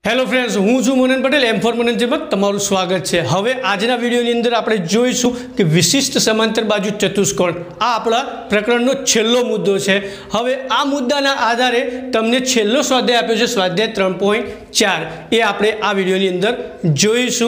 Hello friends, हूँ छू मनन Patel M4Manan में तमारू स्वागत है। हवे आजना वीडियोनी अंदर आपणे जोईशुं कि विशिष्ट समांतर बाजू चतुष्कोण आ आपणा प्रकरणनो छेल्लो मुद्दो छे। हवे आ मुद्दाना आधारे तमने छेल्लो स्वाध्याय आप्यो छे, स्वाध्याय 3.4 ए आपणे आ वीडियोनी अंदर जोईशुं।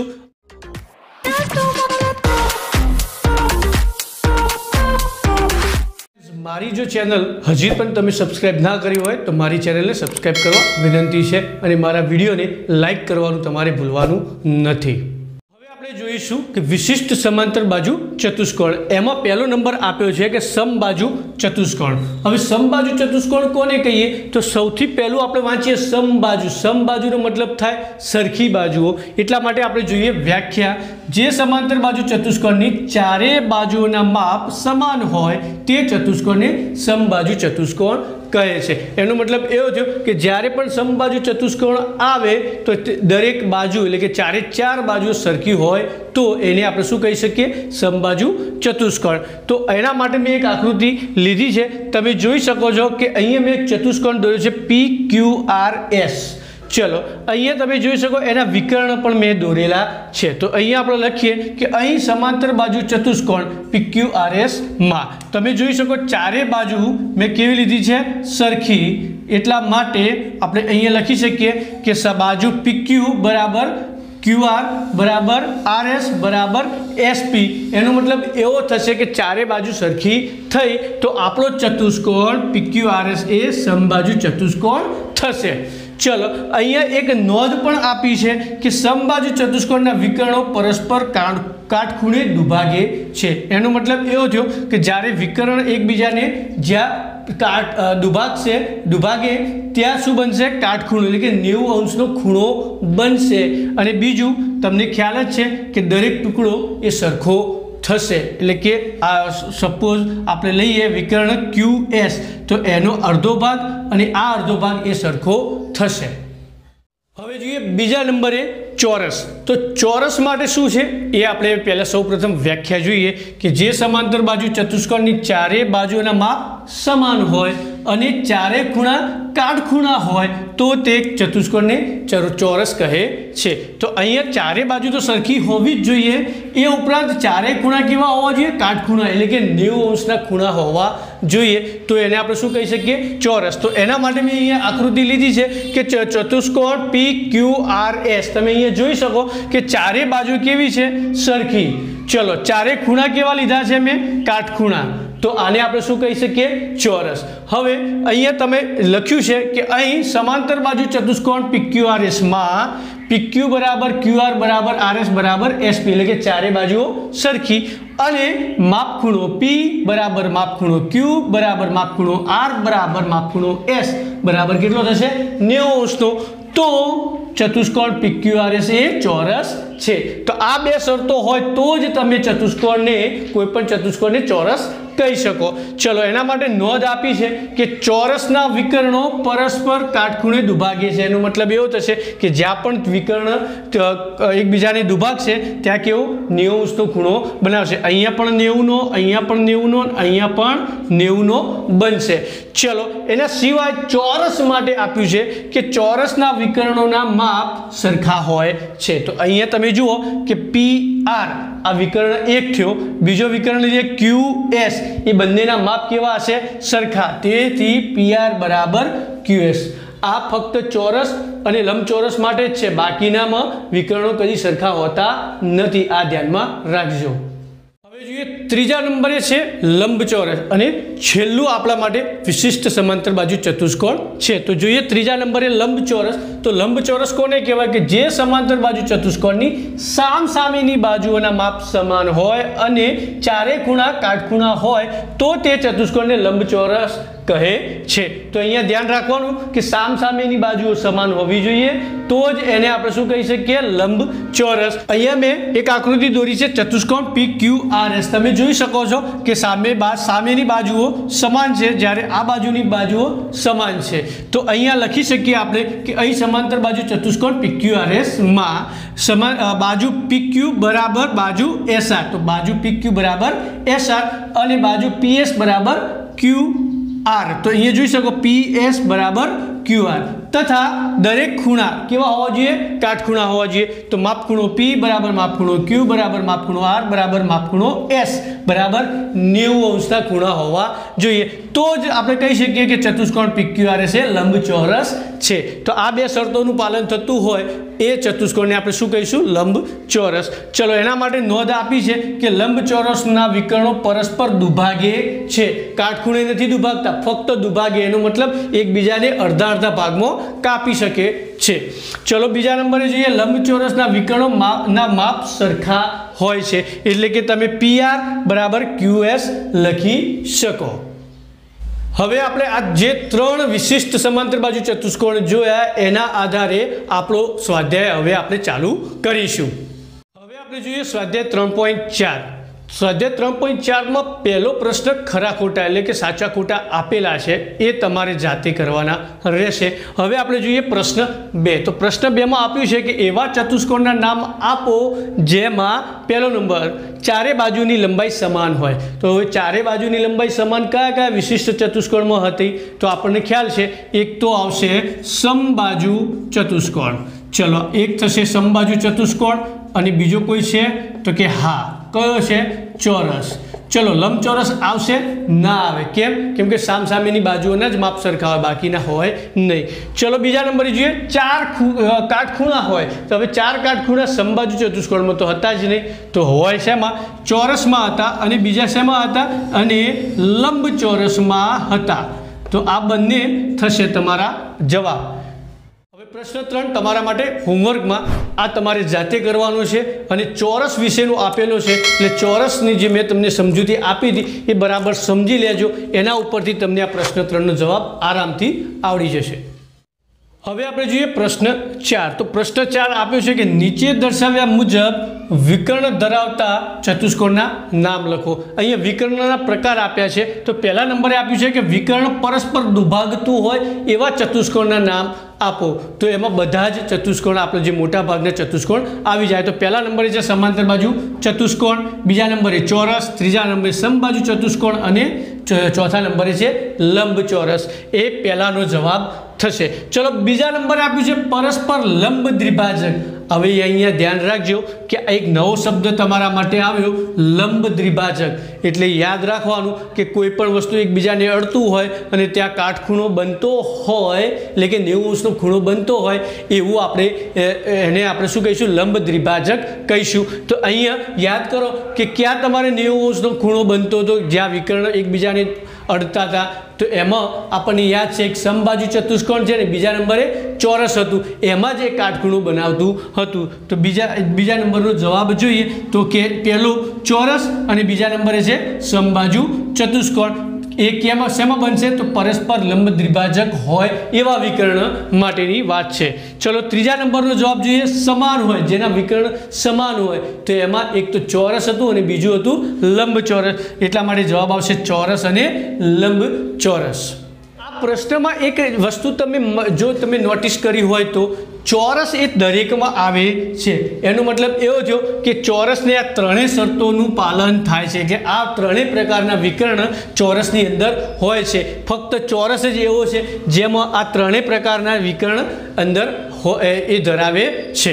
मारी जो चैनल हजी पण तमे सब्सक्राइब ना करी होय तो मारी चैनल ने सब्सक्राइब करवा विनंती है और मारा वीडियो ने लाइक करवानुं तमारे भूलवानुं नथी। हवे आपणे जोईशुं कि विशिष्ट समांतर बाजू चतुष्कोण एमां पहलो नंबर आप्यो छे कि समबाजू चतुष्कोण। हवे समबाजू चतुष्कोण कोने कहीए तो सौथी पहेलुं आपणे वांचीए समबाजू। समबाजूनो मतलब थाय सरखी बाजुओ। एटला माटे आपणे जोईए व्याख्या। जे समांतर बाजू चतुष्कोणनी चारे बाजुओना माप समान होय ते चतुष्कोणने समबाजू चतुष्कोण कहे छे। एनो मतलब एवो थयो कि ज्यारे पण समबाजू चतुष्कोण आवे तो दरेक बाजू એટલે કે ચારે ચાર બાજુઓ સરખી હોય તો એને આપણે શું કહી શકીએ? સમબાજુ ચતુષ્કોણ। તો એના માટે મેં એક આકૃતિ લીધી છે, તમે જોઈ શકો છો કે અહીંયા મેં એક ચતુષ્કોણ દોર્યો છે PQRS। चलो अहीं तमे जोई शको एना विकर्ण पण मैं दोरेला छे। तो अहीं आपणे लखीए कि अहीं समांतर बाजू चतुष्कोण PQRS मां तमे जोई शको चारे बाजू मैं केवी लीधी छे? सरखी। एटला माटे आपणे अहीं लखी शकीए कि बाजू PQ बराबर QR बराबर RS बराबर SP। एनो मतलब एवो थशे कि चारे बाजू सरखी थई तो आपणो चतुष्कोण PQRS ए समबाजू चतुष्कोण थशे। चलो अहीं एक नोंध पण आपी है कि समबाजू चतुष्कोणना विकर्णो परस्पर काटखूणे दुभागे छे। एनो मतलब एवो थयो कि ज्यारे विकर्ण एकबीजाने ज्या दुभागे त्या शुं बनशे? काटखूणो એટલે કે 90 અંશનો ખૂણો બનશે। અને બીજું તમને ખ્યાલ જ છે કે દરેક ટુકડો એ સરખો થશે। એટલે કે આ સપોઝ આપણે લઈએ વિકર્ણ QS તો એનો અડધો ભાગ અને આ અડધો ભાગ એ સરખો થશે। હવે જોઈએ બીજા નંબરે ચોરસ। તો ચોરસ માટે શું છે એ આપણે પહેલા સૌપ્રથમ વ્યાખ્યા જોઈએ કે જે સમાંતર બાજુ ચતુષ્કોણની ચારે બાજુના માપ સમાન હોય અને ચારે ખૂણા કાટખૂણા હોય તો તે ચતુષ્કોણને ચોરસ કહે છે। તો અહીંયા ચારે બાજુ તો સરખી હોવી જ જોઈએ, એ ઉપરાંત ચારે ખૂણા કેવા હોવા જોઈએ? કાટખૂણા એટલે કે 90 અંશના ખૂણા હોવા જોઈએ। તો એને આપણે શું કહી શકીએ? ચોરસ। તો એના માટે મેં અહીંયા આકૃતિ લીધી છે કે ચતુષ્કોણ PQRS તમે અહીંયા જોઈ શકો કે ચારે બાજુ કેવી છે? સરખી। ચલો ચારે ખૂણા કેવા લીધા છે મેં? કાટખૂણા। तो आने आपणे शुं कही सकीए? चौरस। हवे अहींया तमे लख्युं छे कि अहीं समांतर बाजू चतुष्कोण PQRS मां PQ बराबर QR बराबर RS बराबर SP એટલે કે ચારે બાજુઓ સરખી અને માપખૂણો P બરાબર માપખૂણો Q બરાબર માપખૂણો R બરાબર માપખૂણો S બરાબર કેટલો થશે? 90 અંશનો। तो चतुष्कोण PQRS ए चौरस छे। तो आ बे शर्तो होय तो ज तमे चतुष्कोणने कोईपण चतुष्कोणने चौरस कही शको। चलो एना माटे नोंध आपी छे कि चौरसना विकर्णो परस्पर काटखूणे दुभागे छे। एनो मतलब एवो थशे कि ज्यां पण विकर्ण एकबीजाने दुभागशे त्यां केवो 90 अंशनो खूणो बनावशे। अहींया पण 90 नो, अहींया पण 90 नो, अहींया पण 90 नो बनशे। चलो एना सिवाय चौरस माटे आप्युं छे कि चौरसना विकर्णोना माप सरखा होय छे। तो अहींया तमे जुओ कि PR आ विकर्ण एक थयो, बीजो विकर्ण लीधे QS ए बंनेना माप केवा हशे? सरखा। तेथी PR बराबर QS। आ फक्त चौरस અને લંબચોરસ માટે જ છે, બાકીનામાં વિકર્ણો કદી સરખા હોતા નથી। આ ધ્યાનમાં રાખજો। હવે જોઈએ ત્રીજા નંબરે છે લંબચોરસ અને છેલ્લું આપણા માટે વિશિષ્ટ સમાંતર બાજુ ચતુષ્કોણ છે। તો જોઈએ ત્રીજા નંબરે લંબચોરસ। તો લંબચોરસ કોને કહેવાય? કે જે સમાંતર બાજુ ચતુષ્કોણની સામસામેની બાજુઓના માપ સમાન હોય અને ચારે ખૂણા કાટખૂણા હોય તો તે ચતુષ્કોણને લંબચોરસ કહે છે। તો અહીંયા ध्यान રાખવાનું કે સામસામેની બાજુઓ સમાન હોવી જોઈએ તો જ એને આપણે શું કહી શકીએ? લંબચોરસ। અહીંયા મેં એક આકૃતિ દોરી છે ચતુષ્કોણ PQRS। તમે જોઈ શકો છો કે સામેની બાજુઓ સમાન છે જ્યારે આ બાજુની બાજુઓ સમાન છે। તો અહીંયા લખી શકીએ આપણે કે અહીં સમાંતર બાજુ ચતુષ્કોણ PQRS માં બાજુ PQ બરાબર બાજુ SR। તો બાજુ PQ બરાબર SR અને બાજુ PS બરાબર QR। तो ये જોઈ શકો PS બરાબર QR। તથા દરેક ખૂણા કેવા હોવા જોઈએ? કાટખૂણા હોવા જોઈએ. તો માપખૂણો P બરાબર માપખૂણો Q બરાબર માપખૂણો R બરાબર માપખૂણો S બરાબર 90 અંશના ખૂણા હોવા જોઈએ. તો જ આપણે કહી શકીએ કે ચતુષ્કોણ PQRS એ લંબચોરસ છે. તો આ બે શરતોનું પાલન થતું હોય એ ચતુષ્કોણને આપણે શું કહીશું? લંબચોરસ. ચલો, એના માટે નોંધ આપી છે કે લંબચોરસના વિકર્ણો પરસ્પર દુભાગે છે. કાટખૂણે નથી દુભાગતા, ફક્ત દુભાગે. એનો મતલબ એકબીજાને અડધા અડધા ભાગમાં કાપી શકે છે. ચલો, બીજા નંબરે જોઈએ. લંબચોરસના વિકર્ણો ના માપ સરખા હોય છે. એટલે કે તમે PR બરાબર QS લખી શકો. હવે આપણે આ જે 3 વિશિષ્ટ સમાંતર બાજુ ચતુષ્કોણ જોયા એના આધારે આપણો સ્વાધ્યાય હવે આપણે ચાલુ કરીશું. હવે આપણે જોઈએ સ્વાધ્યાય 3.4. સ્વાધ્યાય 3.4માં પહેલો પ્રશ્ન ખરા ખોટા એટલે કે સાચા ખોટા આપેલા છે, એ તમારે જાતે કરવાના રહેશે. હવે આપણે જોઈએ પ્રશ્ન 2. તો પ્રશ્ન 2માં આપ્યું છે કે એવા ચતુષ્કોણના નામ આપો જેમાં પહેલો નંબર ચારે બાજુની લંબાઈ સમાન હોય. તો હવે ચારે બાજુની લંબાઈ સમાન કયા કયા વિશિષ્ટ ચતુષ્કોણમાં હતી? તો આપણને ખ્યાલ છે એક તો આવશે સમબાજુ ચતુષ્કોણ. ચલો, એક થશે સમબાજુ ચતુષ્કોણ અને બીજો કોઈ છે તો કે હા, કયો છે? ચોરસ. ચલો, લંબચોરસ આવશે? ના આવે. કેમ? કેમ કે સામસામેની બાજુઓના જ માપ સરખા હોય, બાકીના હોય નહીં. ચલો, બીજા નંબરે જોઈએ. 4 કાટખૂણા હોય. તો હવે 4 કાટખૂણા સમબાજુ ચતુષ્કોણમાં તો હતા જ નહીં. તો હોય શેમાં? ચોરસમાં હતા. અને બીજા શેમાં હતા? અને લંબચોરસમાં હતા. તો આ બંને થશે તમારા જવાબ. હવે પ્રશ્ન 3 તમારા માટે હોમવર્કમાં આ તમારે જાતે કરવાનો છે અને ચોરસ વિશેનું આપેલો છે. એટલે ચોરસની જે મેં તમને સમજૂતી આપી હતી એ બરાબર સમજી લેજો. એના ઉપરથી તમને આ પ્રશ્ન 3નો જવાબ આરામથી આવડી જશે. હવે આપણે જોઈએ પ્રશ્ન 4. તો પ્રશ્ન 4 આપ્યો છે કે નીચે દર્શાવ્યા મુજબ વિકર્ણ ધરાવતા ચતુષ્કોણના નામ લખો. અહીંયા વિકર્ણના પ્રકાર આપ્યા છે. તો પહેલા નંબરે આપ્યું છે કે વિકર્ણ પરસ્પર દુભાગતું હોય એવા ચતુષ્કોણના નામ આપો. તો એમાં બધા જ ચતુષ્કોણ આપણે જે મોટા ભાગના ચતુષ્કોણ આવી જાય. તો પહેલા નંબરે છે સમાંતર બાજુ ચતુષ્કોણ, બીજા નંબરે ચોરસ, ત્રીજા નંબરે સમબાજુ ચતુષ્કોણ અને ચોથા નંબરે છે લંબચોરસ. એ પહેલાનો જવાબ થશે. ચલો, બીજા નંબરે આપ્યું છે પરસ્પર લંબ દ્વિભાજક. હવે અહીંયા ધ્યાન રાખજો કે એક નવો શબ્દ તમારા માટે આવ્યો, લંબ દ્વિભાજક. એટલે યાદ રાખવાનું કે કોઈ પણ વસ્તુ એકબીજાને અડતું હોય અને ત્યાં કાટખૂણો બનતો હોય, એટલે કે 90 અંશનો ખૂણો બનતો હોય એવું આપણે એને આપણે શું કહીશું? લંબ દ્વિભાજક કહીશું. તો અહીંયા યાદ કરો કે ક્યાં તમારે 90 અંશનો ખૂણો બનતો હતો જ્યાં વિકર્ણ એકબીજાને અડતા હતા. તો એમાં આપણને યાદ છે એક સમબાજુ ચતુષ્કોણ છે ને બીજા નંબરે ચોરસ હતું, એમાં જ એક કાટખૂણો બનાવતું હતું. તો બીજા નંબરનો જવાબ જોઈએ તો કે પહેલું ચોરસ અને બીજા નંબરે છે સમબાજુ ચતુષ્કોણ. એ શેમાં બનશે? તો પરસ્પર લંબ દ્વિભાજક હોય એવા વિકર્ણ માટેની વાત છે. ચલો, ત્રીજા નંબરનો જવાબ જોઈએ. સમાન હોય, જેના વિકર્ણ સમાન હોય. તો એમાં એક તો ચોરસ હતું અને બીજું હતું લંબચોરસ. એટલા માટે જવાબ આવશે ચોરસ અને લંબચોરસ. આ પ્રશ્નમાં એક વસ્તુ જો તમે નોટિસ કરી હોય તો ચોરસ એ દરેકમાં આવે છે. એનો મતલબ એવો થયો કે ચોરસને આ ત્રણેય શરતોનું પાલન થાય છે કે આ ત્રણેય પ્રકારના વિકર્ણ ચોરસની અંદર હોય છે. ફક્ત ચોરસ જ એવો છે જેમાં આ ત્રણેય પ્રકારના વિકર્ણ અંદર એ ધરાવે છે.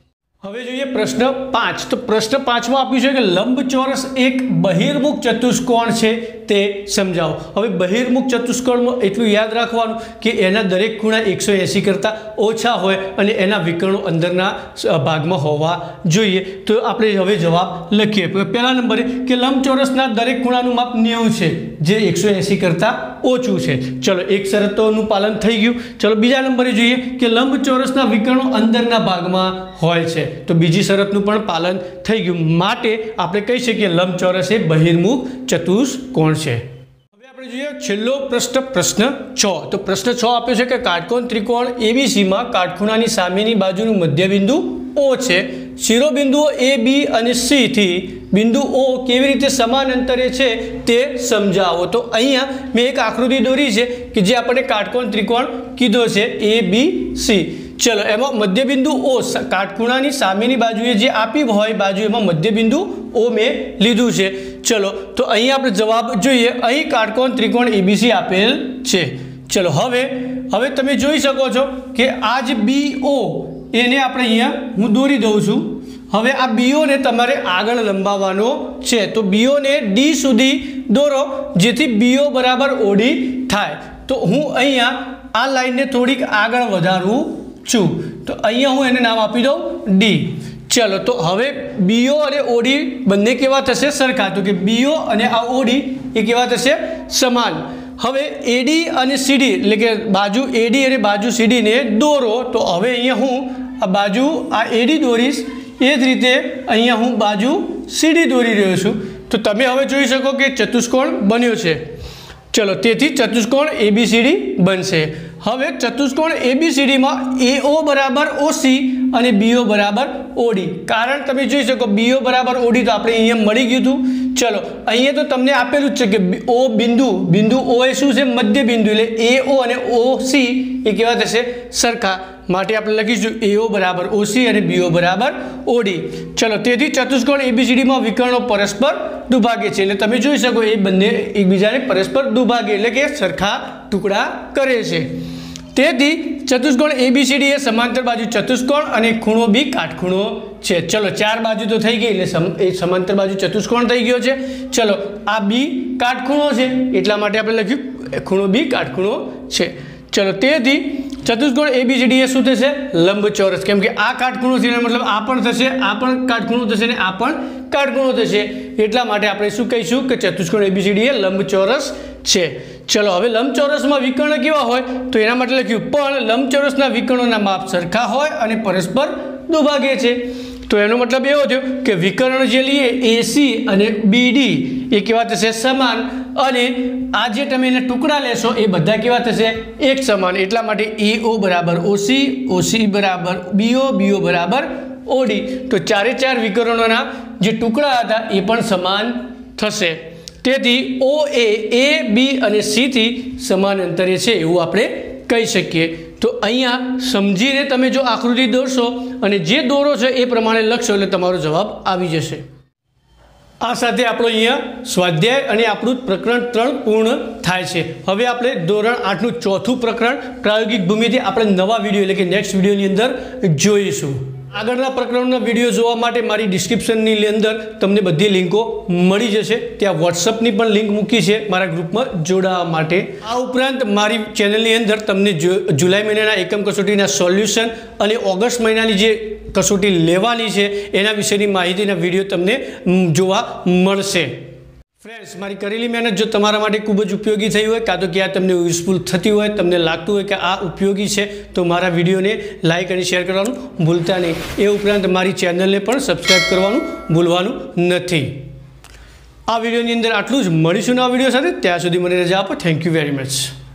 હવે જોઈએ પ્રશ્ન 5. તો પ્રશ્ન 5માં આપ્યું છે કે લંબચોરસ એક બહિર્મુખ ચતુષ્કોણ છે તે સમજાવો. હવે બહિર્મુખ ચતુષ્કોણમાં એટલું યાદ રાખવાનું કે એના દરેક ખૂણા 180 કરતાં ઓછા હોય અને એના વિકર્ણો અંદરના ભાગમાં હોવા જોઈએ. તો આપણે હવે જવાબ લખીએ. પહેલા નંબરે કે લંબચોરસના દરેક ખૂણાનું માપ 90 છે જે 180 કરતાં ઓછું છે. ચલો, એક શરતોનું પાલન થઈ ગયું. ચલો, બીજા નંબરે જોઈએ કે લંબચોરસના વિકર્ણો અંદરના ભાગમાં હોય છે. તો બીજી શરતનું પણ પાલન થઈ ગયું. માટે આપણે કહી શકીએ લંબચોરસ એ બહિર્મુખ ચતુષ્કોણ છે. હવે આપણે જોઈએ છેલ્લો પ્રશ્ન 6. તો પ્રશ્ન 6 આપ્યો છે કે કાટકોણ ત્રિકોણ એબીસીમાં કાટખૂણાની સામેની બાજુનું મધ્યબિંદુ O છે. શિરોબિંદુઓ A, B અને C થી બિંદુ O કેવી રીતે સમાન અંતરે છે તે સમજાવો. તો અહીંયા મેં એક આકૃતિ દોરી છે કે જે આપણે કાટકોણ ત્રિકોણ કીધો છે ABC. ચલો, એમાં મધ્યબિંદુ O કાટખૂણાની સામેની બાજુએ જે આપી હોય બાજુ એમાં મધ્યબિંદુ O મેં લીધું છે. ચલો, તો અહીં આપણે જવાબ જોઈએ. અહીં કાટકોણ ત્રિકોણ ABC આપેલ છે. ચલો, હવે હવે તમે જોઈ શકો છો કે આ જે BO એને આપણે અહીંયા હું દોરી દઉં છું. હવે આ BO ને તમારે આગળ લંબાવવાનો છે, તો BO ને D સુધી દોરો જેથી BO બરાબર OD થાય. તો હું અહીંયા આ લાઈનને થોડીક આગળ વધારું છું, તો અહીંયા હું એને નામ આપી દઉં D. ચલો, તો હવે BO અને OD બંને કેવા થશે? સરખા. તો કે BO અને આ OD એ કેવા થશે? સમાન. હવે AD અને CD એટલે કે બાજુ AD અને બાજુ CD ને દોરો. તો હવે અહીંયા હું આ બાજુ આ AD દોરીશ, એ જ રીતે અહીંયા હું બાજુ CD દોરી રહ્યો છું. તો તમે હવે જોઈ શકો કે ચતુષ્કોણ બન્યો છે. ચલો, તેથી ચતુષ્કોણ ABCD બનશે. હવે ચતુષ્કોણ ABCDમાં AO બરાબર OC અને BO બરાબર OD. કારણ તમે જોઈ શકો BO બરાબર OD તો આપણે અહીંયા મળી ગયું હતું. ચલો, અહીંયા તો તમને આપેલું જ છે કે O બિંદુ O એ શું છે? મધ્ય બિંદુ. એટલે AO અને OC એ કેવા થશે? સરખા. માટે આપણે લખીશું AO બરાબર OC અને BO બરાબર OD. ચલો, તેથી ચતુષ્કોણ ABCDમાં વિકર્ણો પરસ્પર દુભાગે છે. એટલે તમે જોઈ શકો એ બંને એકબીજાને પરસ્પર દુભાગે એટલે કે સરખા ટુકડા કરે છે. તેથી ચતુષ્કોણ ABCD એ સમાંતર બાજુ ચતુષ્કોણ અને ખૂણો B કાટખૂણો છે. ચલો, 4 બાજુ તો થઈ ગઈ એટલે એ સમાંતર બાજુ ચતુષ્કોણ થઈ ગયો છે. ચલો, આ B કાટખૂણો છે એટલા માટે આપણે લખ્યું ખૂણો B કાટખૂણો છે. ચલો, તેથી ચતુષ્કોણ ABCD એ શું થશે? લંબચોરસ. કેમ કે આ કાટખૂણો છે, મતલબ આ પણ થશે, આ પણ કાટખૂણો થશે અને આ પણ કાટખૂણો થશે. એટલા માટે આપણે શું કહીશું કે ચતુષ્કોણ ABCD એ લંબચોરસ છે. ચલો, હવે લંબચોરસમાં વિકર્ણ કેવા હોય? તો એના માટે લખ્યું પણ લંબચોરસના વિકર્ણોના માપ સરખા હોય અને પરસ્પર દુભાગે છે. તો એનો મતલબ એવો થયો કે વિકર્ણ જે લઈએ AC અને BD એ કેવા થશે? સમાન. અને આ જે તમે એને ટુકડા લેશો એ બધા કેવા થશે? એક સમાન. એટલા માટે AO બરાબર OC, OC બરાબર BO, BO બરાબર OD. તો 4 વિકર્ણોના જે ટુકડા હતા એ પણ સમાન થશે. તેથી OA A, B અને C થી સમાન અંતરે છે એવું આપણે કહી શકીએ. તો અહીંયા સમજીને તમે જો આકૃતિ દોરશો અને જે દોરો છે એ પ્રમાણે લખશો એટલે તમારો જવાબ આવી જશે. આ સાથે આપણો અહીંયા સ્વાધ્યાય અને આપણું પ્રકરણ 3 પૂર્ણ થાય છે. હવે આપણે ધોરણ 8નું 4થું પ્રકરણ પ્રાયોગિક ભૂમિતિ આપણે નવા વિડીયો એટલે કે નેક્સ્ટ વિડીયોની અંદર જોઈશું. આગળના પ્રકરણના વિડીયો જોવા માટે મારી ડિસ્ક્રિપ્શનની અંદર તમને બધી લિંકો મળી જશે. ત્યાં વોટ્સઅપની પણ લિંક મૂકી છે મારા ગ્રુપમાં જોડાવા માટે. આ ઉપરાંત મારી ચેનલની અંદર તમને જુલાઈ મહિનાના એકમ કસોટીના સોલ્યુશન અને ઓગસ્ટ મહિનાની જે કસોટી લેવાની છે એના વિશેની માહિતીના વિડીયો તમને જોવા મળશે. ફ્રેન્ડ્સ, મારી કરેલી મહેનત જો તમારા માટે ખૂબ જ ઉપયોગી થઈ હોય, કાં તો ક્યાં તમને યુઝફુલ થતી હોય, તમને લાગતું હોય કે આ ઉપયોગી છે, તો મારા વિડીયોને લાઇક અને શેર કરવાનું ભૂલતા નહીં. એ ઉપરાંત મારી ચેનલને પણ સબસ્ક્રાઈબ કરવાનું ભૂલવાનું નથી. આ વિડીયોની અંદર આટલું જ. મળીશું નવા વિડીયો સાથે. ત્યાં સુધી મને રજા આપો. Thank you very much.